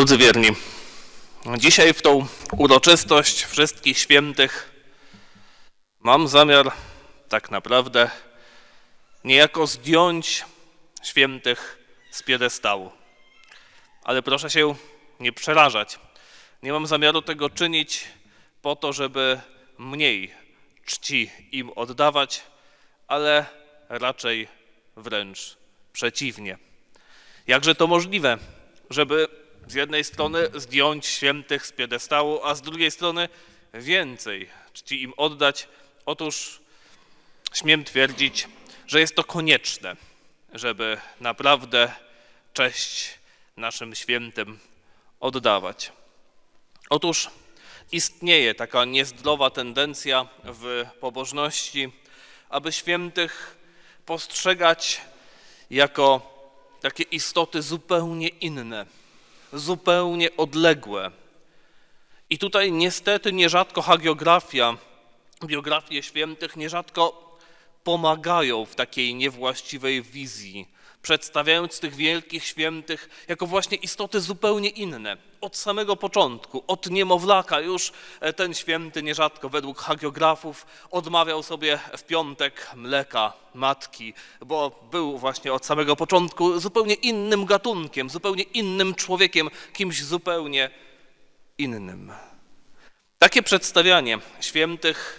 Drodzy wierni, dzisiaj w tą uroczystość wszystkich świętych mam zamiar tak naprawdę niejako zdjąć świętych z piedestału. Ale proszę się nie przerażać. Nie mam zamiaru tego czynić po to, żeby mniej czci im oddawać, ale raczej wręcz przeciwnie. Jakże to możliwe, żeby z jednej strony zdjąć świętych z piedestału, a z drugiej strony więcej czci im oddać? Otóż śmiem twierdzić, że jest to konieczne, żeby naprawdę cześć naszym świętym oddawać. Otóż istnieje taka niezdrowa tendencja w pobożności, aby świętych postrzegać jako takie istoty zupełnie inne, zupełnie odległe. I tutaj niestety nierzadko hagiografia, biografie świętych nierzadko pomagają w takiej niewłaściwej wizji, przedstawiając tych wielkich świętych jako właśnie istoty zupełnie inne. Od samego początku, od niemowlaka już ten święty nierzadko według hagiografów odmawiał sobie w piątek mleka matki, bo był właśnie od samego początku zupełnie innym gatunkiem, zupełnie innym człowiekiem, kimś zupełnie innym. Takie przedstawianie świętych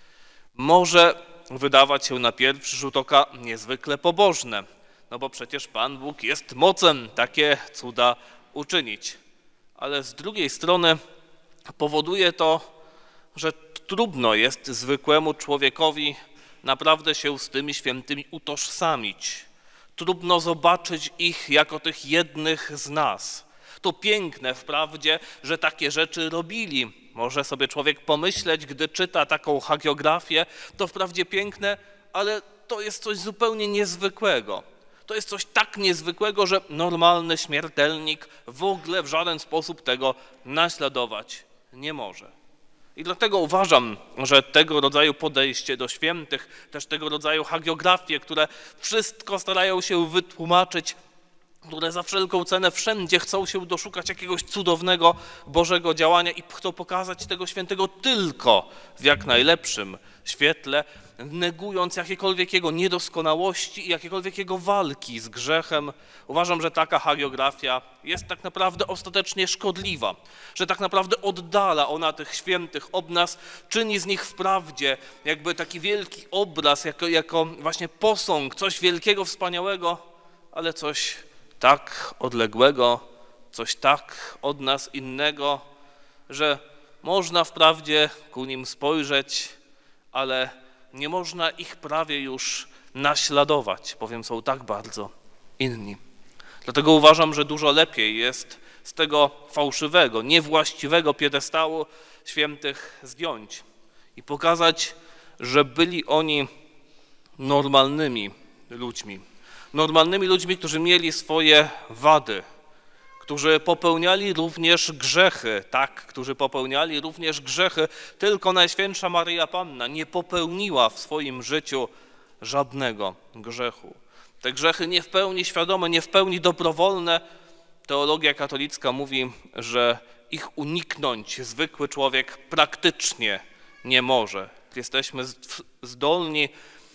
może wydawać się na pierwszy rzut oka niezwykle pobożne, no bo przecież Pan Bóg jest mocen takie cuda uczynić. Ale z drugiej strony powoduje to, że trudno jest zwykłemu człowiekowi naprawdę się z tymi świętymi utożsamić. Trudno zobaczyć ich jako tych jednych z nas. To piękne wprawdzie, że takie rzeczy robili. Może sobie człowiek pomyśleć, gdy czyta taką hagiografię, to wprawdzie piękne, ale to jest coś zupełnie niezwykłego. To jest coś tak niezwykłego, że normalny śmiertelnik w ogóle w żaden sposób tego naśladować nie może. I dlatego uważam, że tego rodzaju podejście do świętych, też tego rodzaju hagiografie, które wszystko starają się wytłumaczyć, które za wszelką cenę wszędzie chcą się doszukać jakiegoś cudownego Bożego działania i chcą pokazać tego świętego tylko w jak najlepszym świetle, negując jakiekolwiek jego niedoskonałości i jakiekolwiek jego walki z grzechem. Uważam, że taka hagiografia jest tak naprawdę ostatecznie szkodliwa, że tak naprawdę oddala ona tych świętych od nas, czyni z nich wprawdzie jakby taki wielki obraz, jako właśnie posąg, coś wielkiego, wspaniałego, ale coś tak odległego, coś tak od nas innego, że można wprawdzie ku nim spojrzeć, ale nie można ich prawie już naśladować, bowiem są tak bardzo inni. Dlatego uważam, że dużo lepiej jest z tego fałszywego, niewłaściwego piedestału świętych zdjąć i pokazać, że byli oni normalnymi ludźmi. Normalnymi ludźmi, którzy mieli swoje wady, którzy popełniali również grzechy, tak, którzy popełniali również grzechy. Tylko Najświętsza Maryja Panna nie popełniła w swoim życiu żadnego grzechu. Te grzechy nie w pełni świadome, nie w pełni dobrowolne. Teologia katolicka mówi, że ich uniknąć zwykły człowiek praktycznie nie może. Jesteśmy zdolni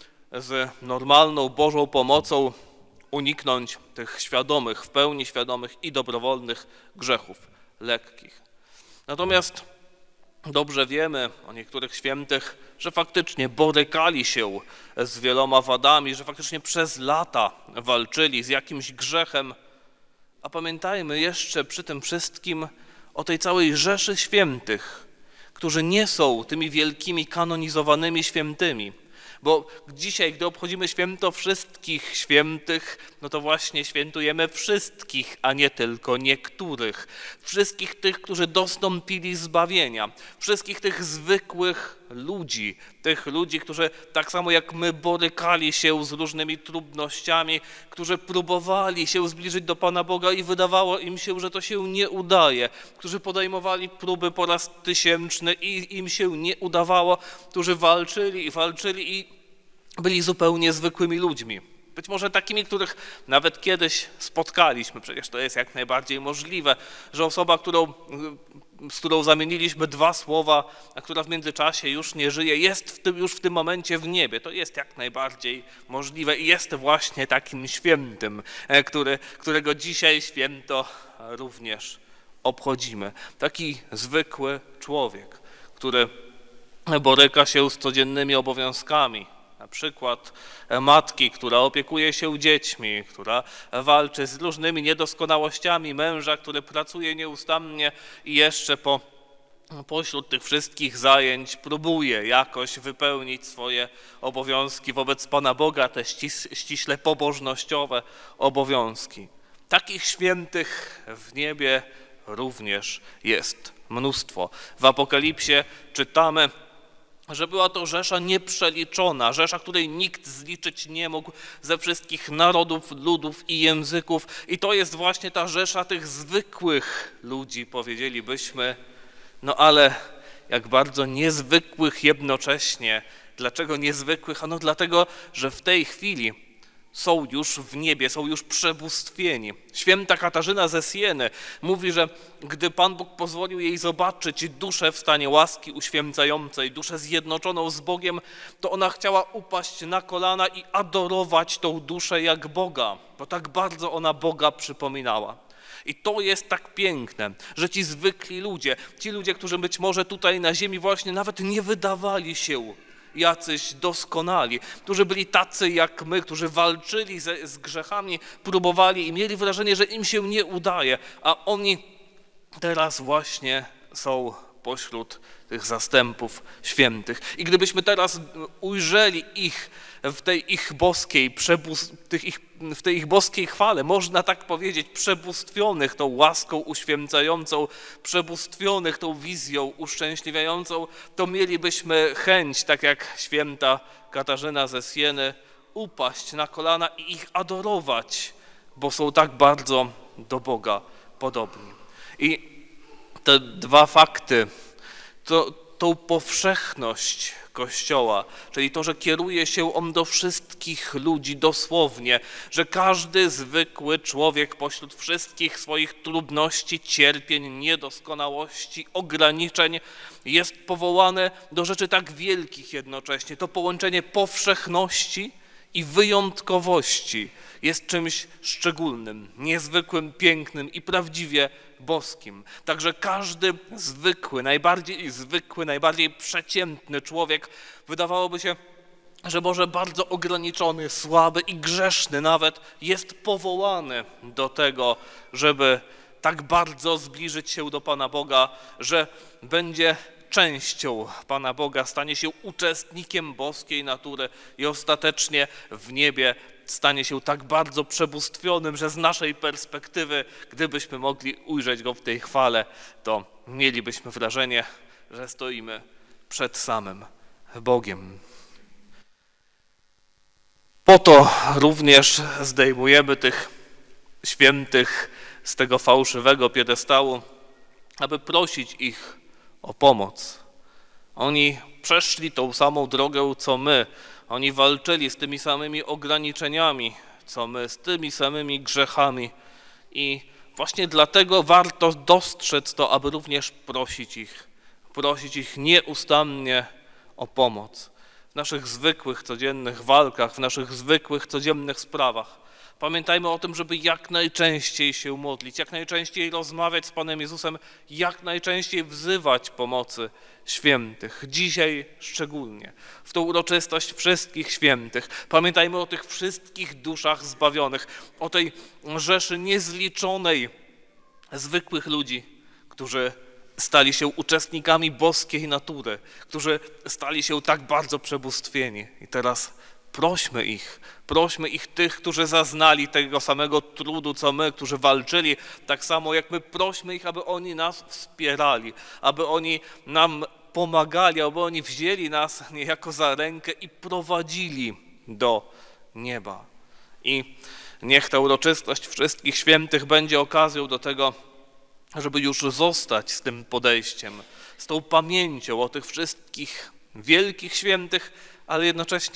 z normalną Bożą pomocą uniknąć tych świadomych, w pełni świadomych i dobrowolnych grzechów lekkich. Natomiast dobrze wiemy o niektórych świętych, że faktycznie borykali się z wieloma wadami, że faktycznie przez lata walczyli z jakimś grzechem. A pamiętajmy jeszcze przy tym wszystkim o tej całej rzeszy świętych, którzy nie są tymi wielkimi kanonizowanymi świętymi. Bo dzisiaj, gdy obchodzimy święto wszystkich świętych, no to właśnie świętujemy wszystkich, a nie tylko niektórych. Wszystkich tych, którzy dostąpili zbawienia. Wszystkich tych zwykłych ludzi, którzy tak samo jak my borykali się z różnymi trudnościami, którzy próbowali się zbliżyć do Pana Boga i wydawało im się, że to się nie udaje, którzy podejmowali próby po raz tysięczny i im się nie udawało, którzy walczyli i byli zupełnie zwykłymi ludźmi. Być może takimi, których nawet kiedyś spotkaliśmy. Przecież to jest jak najbardziej możliwe, że osoba, z którą zamieniliśmy 2 słowa, a która w międzyczasie już nie żyje, jest już w tym momencie w niebie. To jest jak najbardziej możliwe i jest właśnie takim świętym, którego dzisiaj święto również obchodzimy. Taki zwykły człowiek, który boryka się z codziennymi obowiązkami. Na przykład matki, która opiekuje się dziećmi, która walczy z różnymi niedoskonałościami, męża, który pracuje nieustannie i jeszcze pośród tych wszystkich zajęć próbuje jakoś wypełnić swoje obowiązki wobec Pana Boga, te ściśle pobożnościowe obowiązki. Takich świętych w niebie również jest mnóstwo. W Apokalipsie czytamy, że była to rzesza nieprzeliczona, rzesza, której nikt zliczyć nie mógł ze wszystkich narodów, ludów i języków. I to jest właśnie ta rzesza tych zwykłych ludzi, powiedzielibyśmy, no ale jak bardzo niezwykłych jednocześnie. Dlaczego niezwykłych? Ano dlatego, że w tej chwili są już w niebie, są już przebóstwieni. Święta Katarzyna ze Sieny mówi, że gdy Pan Bóg pozwolił jej zobaczyć duszę w stanie łaski uświęcającej, duszę zjednoczoną z Bogiem, to ona chciała upaść na kolana i adorować tą duszę jak Boga, bo tak bardzo ona Boga przypominała. I to jest tak piękne, że ci zwykli ludzie, ci ludzie, którzy być może tutaj na ziemi właśnie nawet nie wydawali się jacyś doskonali, którzy byli tacy jak my, którzy walczyli z grzechami, próbowali i mieli wrażenie, że im się nie udaje, a oni teraz właśnie są pośród tych zastępów świętych. I gdybyśmy teraz ujrzeli ich w tej ich boskiej chwale, można tak powiedzieć, przebóstwionych tą łaską uświęcającą, przebóstwionych tą wizją uszczęśliwiającą, to mielibyśmy chęć, tak jak święta Katarzyna ze Sieny, upaść na kolana i ich adorować, bo są tak bardzo do Boga podobni. I te 2 fakty, tą powszechność Kościoła, czyli to, że kieruje się on do wszystkich ludzi dosłownie, że każdy zwykły człowiek pośród wszystkich swoich trudności, cierpień, niedoskonałości, ograniczeń jest powołany do rzeczy tak wielkich jednocześnie. To połączenie powszechności i wyjątkowości jest czymś szczególnym, niezwykłym, pięknym i prawdziwie boskim. Także każdy zwykły, najbardziej przeciętny człowiek, wydawałoby się, że może bardzo ograniczony, słaby i grzeszny nawet, jest powołany do tego, żeby tak bardzo zbliżyć się do Pana Boga, że będzie częścią Pana Boga, stanie się uczestnikiem boskiej natury i ostatecznie w niebie stanie się tak bardzo przebóstwionym, że z naszej perspektywy, gdybyśmy mogli ujrzeć Go w tej chwale, to mielibyśmy wrażenie, że stoimy przed samym Bogiem. Po to również zdejmujemy tych świętych z tego fałszywego piedestału, aby prosić ich o pomoc. Oni przeszli tą samą drogę, co my. Oni walczyli z tymi samymi ograniczeniami, co my, z tymi samymi grzechami. I właśnie dlatego warto dostrzec to, aby również prosić ich nieustannie o pomoc w naszych zwykłych, codziennych walkach, w naszych zwykłych, codziennych sprawach. Pamiętajmy o tym, żeby jak najczęściej się modlić, jak najczęściej rozmawiać z Panem Jezusem, jak najczęściej wzywać pomocy świętych. Dzisiaj szczególnie, w tą uroczystość wszystkich świętych. Pamiętajmy o tych wszystkich duszach zbawionych, o tej rzeszy niezliczonej zwykłych ludzi, którzy stali się uczestnikami boskiej natury, którzy stali się tak bardzo przebóstwieni. I teraz prośmy ich tych, którzy zaznali tego samego trudu, co my, którzy walczyli, tak samo jak my, prośmy ich, aby oni nas wspierali, aby oni nam pomagali, aby oni wzięli nas niejako za rękę i prowadzili do nieba. I niech ta uroczystość wszystkich świętych będzie okazją do tego, żeby już zostać z tym podejściem, z tą pamięcią o tych wszystkich wielkich świętych, ale jednocześnie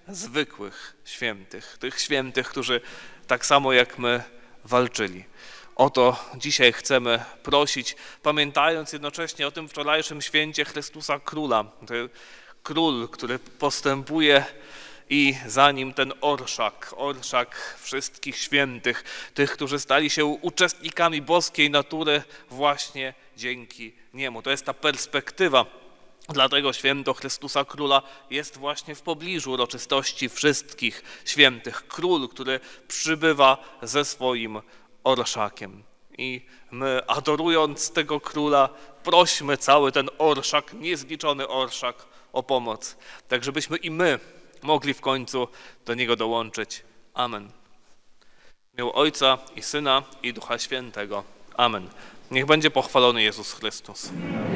zwykłych świętych, tych świętych, którzy tak samo jak my walczyli. O to dzisiaj chcemy prosić, pamiętając jednocześnie o tym wczorajszym święcie Chrystusa Króla. Król, który postępuje i za nim ten orszak wszystkich świętych, tych, którzy stali się uczestnikami boskiej natury właśnie dzięki niemu. To jest ta perspektywa. Dlatego święto Chrystusa Króla jest właśnie w pobliżu uroczystości wszystkich świętych. Król, który przybywa ze swoim orszakiem. I my, adorując tego króla, prośmy cały ten orszak, niezliczony orszak o pomoc, tak żebyśmy i my mogli w końcu do niego dołączyć. Amen. W imię Ojca i Syna i Ducha Świętego. Amen. Niech będzie pochwalony Jezus Chrystus.